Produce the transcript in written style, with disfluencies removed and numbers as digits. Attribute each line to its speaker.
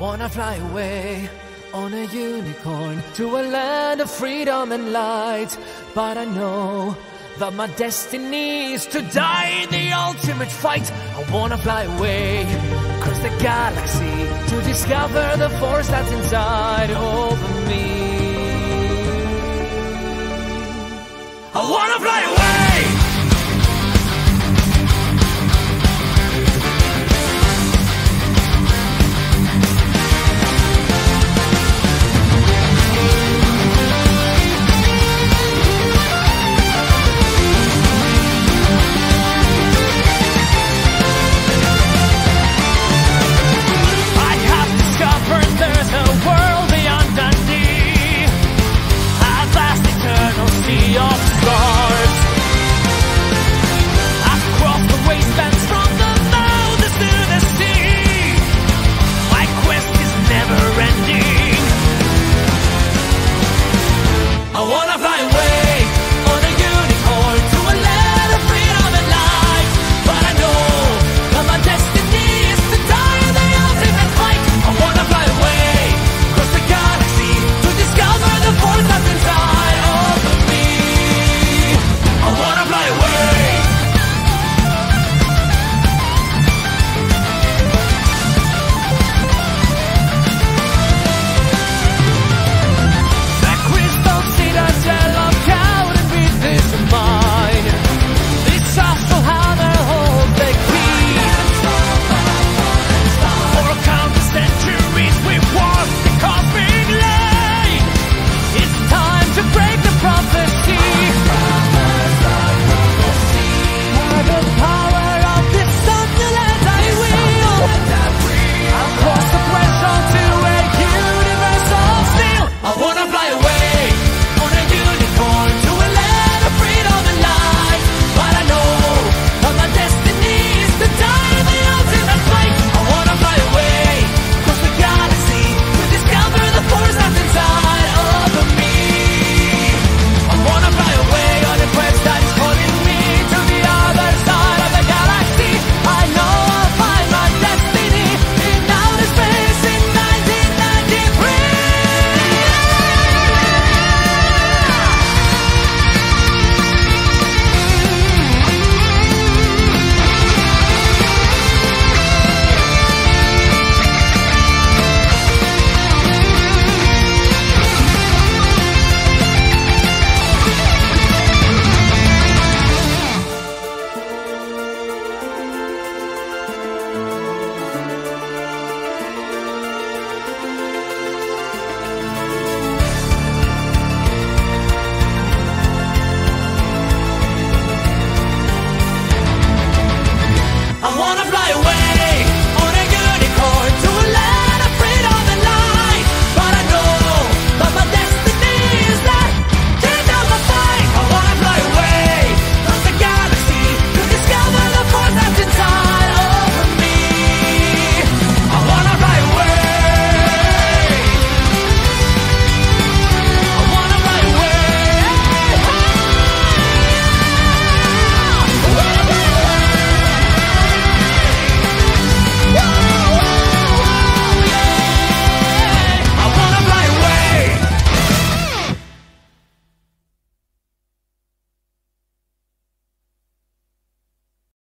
Speaker 1: Wanna fly away on a unicorn to a land of freedom and light. But I know that my destiny is to die in the ultimate fight. I wanna fly away across the galaxy to discover the force that's inside of me. I wanna fly away.